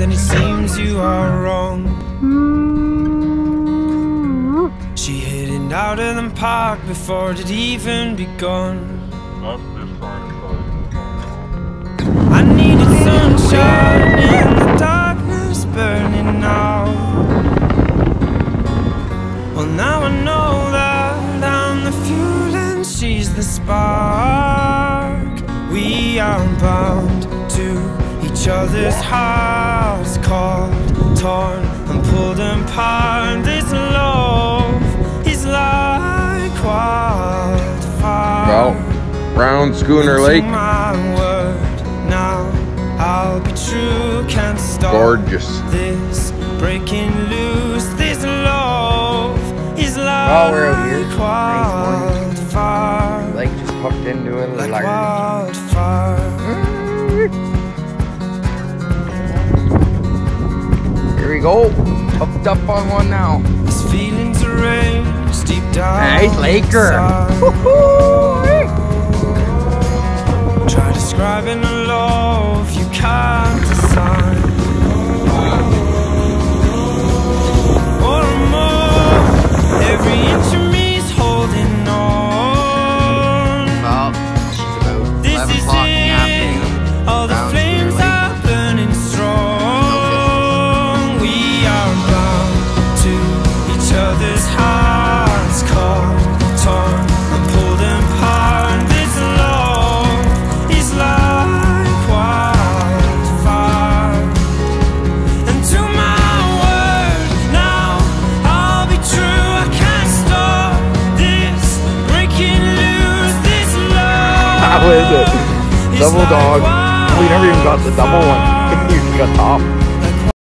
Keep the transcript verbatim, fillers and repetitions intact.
then it seems you are wrong. She hit it out of the park before it had even begun. I needed sunshine in the darkness burning out. Well, now I know that I'm the fuel and she's the spark. We are bound to each other's hearts, caught, torn and pulled apart. This love is like wildfire. Well, round Schooner Lake. My word, now I'll be true, can't stop. Gorgeous. This breaking loose, this love is like well, we're out here. wildfire. Nice lake just hooked into it like like wildfire. Here we go. Hooked up on one now. This feeling's arranged deep down. Nice Laker. Try describing a love you can't decide. More and more, every inch of me's holding on. Well, she's about this eleven is o'clock in the it. afternoon. All the flames are burning strong. We are bound to each other's hearts, caught, torn and pulled apart. This love is like wildfire. And to my word, now I'll be true. I can't stop this breaking loose. This love. How is it? Double dog. We never even got the double one. You got top.